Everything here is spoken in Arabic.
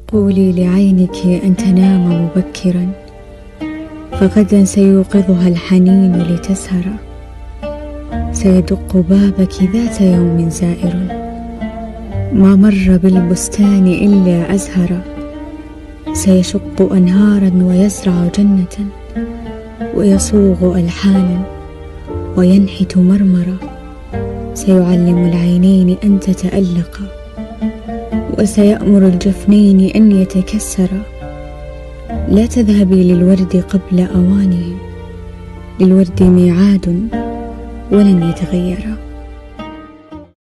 قولي لعينك أن تنام مبكرا، فغدا سيوقظها الحنين لتسهر. سيدق بابك ذات يوم زائر، ما مر بالبستان إلا أزهر. سيشق أنهارا ويزرع جنة، ويصوغ ألحانا وينحت مرمرا. سيعلم العينين أن تتألقا، وسيأمر الجفنين أن يتكسرا. لا تذهبي للورد قبل أوانه، للورد ميعاد ولن يتغيرا.